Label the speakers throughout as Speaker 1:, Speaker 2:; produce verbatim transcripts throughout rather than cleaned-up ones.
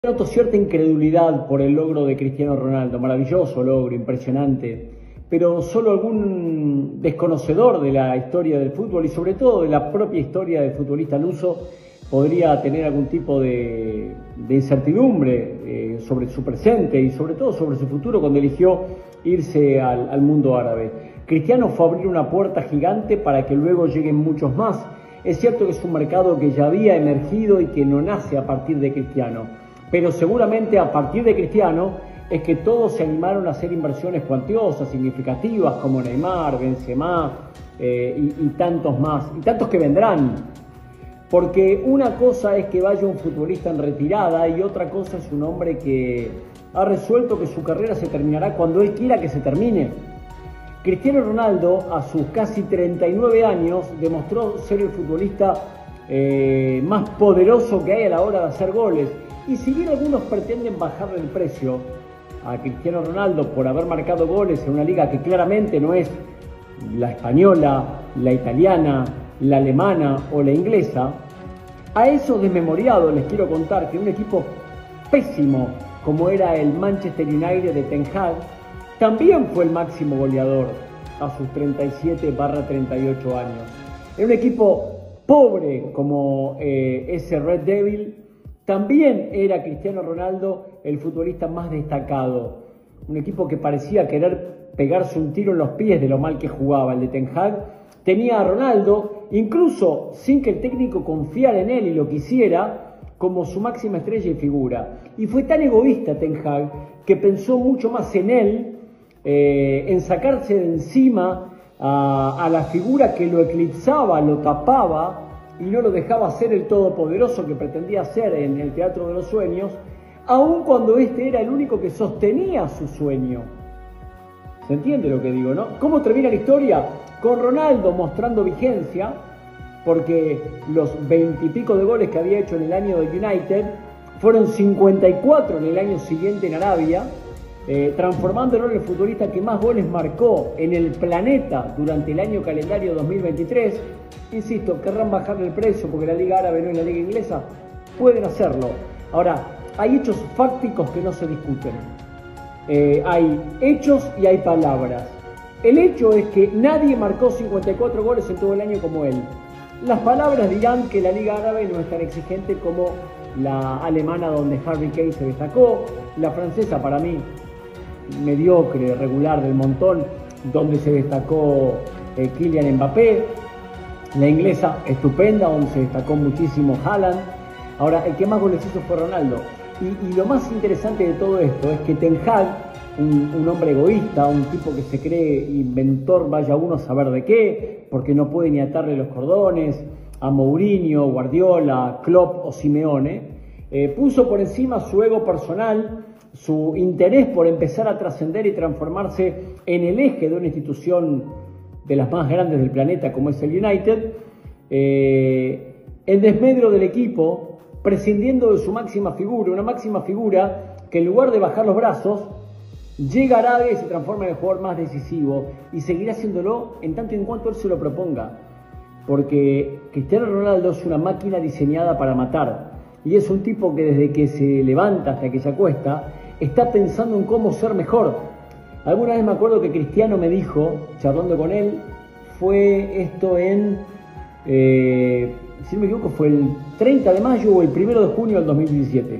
Speaker 1: Noto cierta incredulidad por el logro de Cristiano Ronaldo, maravilloso logro, impresionante, pero solo algún desconocedor de la historia del fútbol y sobre todo de la propia historia del futbolista luso podría tener algún tipo de, de incertidumbre eh, sobre su presente y sobre todo sobre su futuro cuando eligió irse al, al mundo árabe. Cristiano fue a abrir una puerta gigante para que luego lleguen muchos más. Es cierto que es un mercado que ya había emergido y que no nace a partir de Cristiano. Pero seguramente a partir de Cristiano es que todos se animaron a hacer inversiones cuantiosas, significativas, como Neymar, Benzema eh, y, y tantos más, y tantos que vendrán. Porque una cosa es que vaya un futbolista en retirada y otra cosa es un hombre que ha resuelto que su carrera se terminará cuando él quiera que se termine. Cristiano Ronaldo, a sus casi treinta y nueve años, demostró ser el futbolista eh, más poderoso que hay a la hora de hacer goles. Y si bien algunos pretenden bajarle el precio a Cristiano Ronaldo por haber marcado goles en una liga que claramente no es la española, la italiana, la alemana o la inglesa, a esos desmemoriados les quiero contar que un equipo pésimo como era el Manchester United de Ten Hag también fue el máximo goleador a sus treinta y siete barra treinta y ocho años. Era un equipo pobre como eh, ese Red Devil. También era Cristiano Ronaldo el futbolista más destacado. Un equipo que parecía querer pegarse un tiro en los pies de lo mal que jugaba. El de Ten Hag tenía a Ronaldo, incluso sin que el técnico confiara en él y lo quisiera, como su máxima estrella y figura. Y fue tan egoísta Ten Hag que pensó mucho más en él, eh, en sacarse de encima a, a la figura que lo eclipsaba, lo tapaba, y no lo dejaba ser el todopoderoso que pretendía ser en el Teatro de los Sueños, aun cuando este era el único que sostenía su sueño. ¿Se entiende lo que digo, no? ¿Cómo termina la historia? Con Ronaldo mostrando vigencia, porque los veintipico de goles que había hecho en el año del United fueron cincuenta y cuatro en el año siguiente en Arabia, eh, transformándolo en el futbolista que más goles marcó en el planeta durante el año calendario dos mil veintitrés. Insisto, querrán bajarle el precio porque la liga árabe no es la liga inglesa. Pueden hacerlo. Ahora, hay hechos fácticos que no se discuten. Eh, hay hechos y hay palabras. El hecho es que nadie marcó cincuenta y cuatro goles en todo el año como él. Las palabras dirán que la liga árabe no es tan exigente como la alemana, donde Harry Kane se destacó. La francesa, para mí, mediocre, regular del montón, donde se destacó eh, Kylian Mbappé. La inglesa, estupenda, donde se destacó muchísimo Haaland. Ahora, el que más goles hizo fue Ronaldo. Y, y lo más interesante de todo esto es que Ten Hag, un, un hombre egoísta, un tipo que se cree inventor, vaya uno a saber de qué, porque no puede ni atarle los cordones, a Mourinho, Guardiola, Klopp o Simeone, eh, puso por encima su ego personal, su interés por empezar a trascender y transformarse en el eje de una institución de las más grandes del planeta como es el United, eh, en desmedro del equipo, prescindiendo de su máxima figura, una máxima figura que en lugar de bajar los brazos, llega a Arabia y se transforma en el jugador más decisivo y seguirá haciéndolo en tanto y en cuanto él se lo proponga, porque Cristiano Ronaldo es una máquina diseñada para matar y es un tipo que desde que se levanta hasta que se acuesta está pensando en cómo ser mejor. Alguna vez me acuerdo que Cristiano me dijo, charlando con él, fue esto en, eh, si no me equivoco, fue el treinta de mayo o el primero de junio del dos mil diecisiete.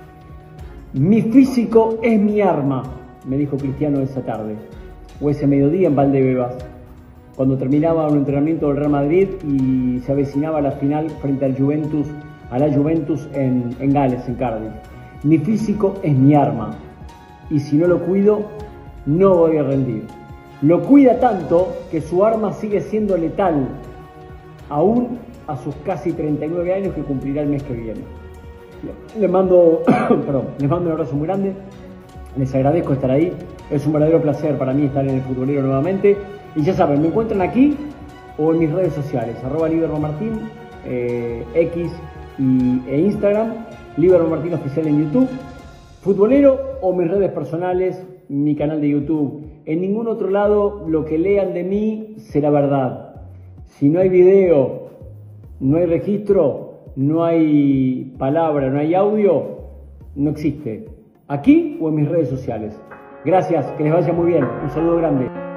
Speaker 1: Mi físico es mi arma, me dijo Cristiano esa tarde, o ese mediodía en Valdebebas, cuando terminaba un entrenamiento del Real Madrid y se avecinaba la final frente al Juventus, a la Juventus en, en Gales, en Cardiff. Mi físico es mi arma, y si no lo cuido, no voy a rendir. Lo cuida tanto que su arma sigue siendo letal, aún a sus casi treinta y nueve años que cumplirá el mes que viene. Les mando, perdón, les mando un abrazo muy grande, les agradezco estar ahí, es un verdadero placer para mí estar en el futbolero nuevamente. Y ya saben, me encuentran aquí o en mis redes sociales, arroba liberomartin, eh, X y, e Instagram, liberomartin oficial en YouTube, futbolero o mis redes personales, mi canal de YouTube. En ningún otro lado lo que lean de mí será verdad. Si no hay video, no hay registro, no hay palabra, no hay audio, no existe. Aquí o en mis redes sociales. Gracias, que les vaya muy bien. Un saludo grande.